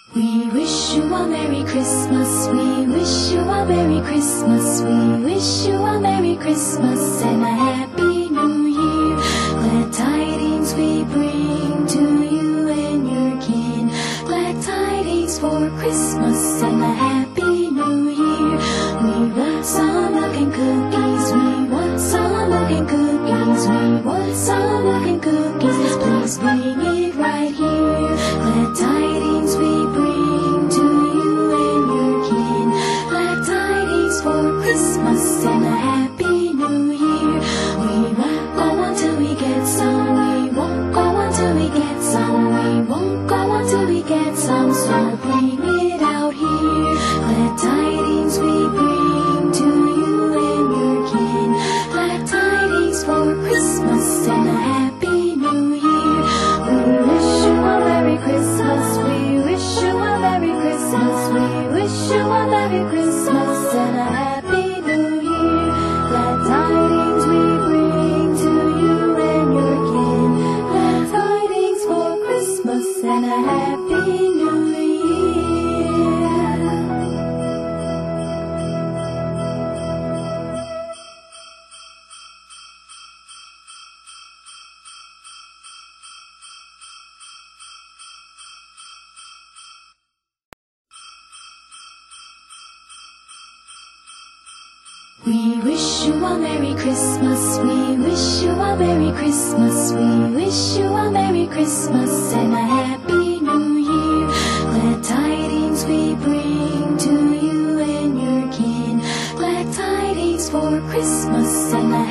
We wish you a Merry Christmas, we wish you a Merry Christmas, we wish you a Merry Christmas and a Happy New Year. Glad tidings we bring to you and your kin, glad tidings for Christmas and a Happy New Year. We want some milk and cookies, we want some milk and cookies, we want some milk and cookies, please bring it right here. Glad tidings we bring to you and your kin, glad tidings for Christmas and a Happy New Year. We won't go until we get some, we won't go until we get some, we won't go until we get some, so bring it out here. Glad tidings we bring to you and your kin, glad tidings for Christmas and a Happy New Year. We wish you a Merry Christmas, we wish you a Merry Christmas, we wish you a Merry Christmas and a Happy New Year. Glad tidings we bring to you and your kin, glad tidings for Christmas and a Happy New Year. We wish you a Merry Christmas, we wish you a Merry Christmas, we wish you a Merry Christmas and a Happy New Year. Glad tidings we bring to you and your kin, glad tidings for Christmas and a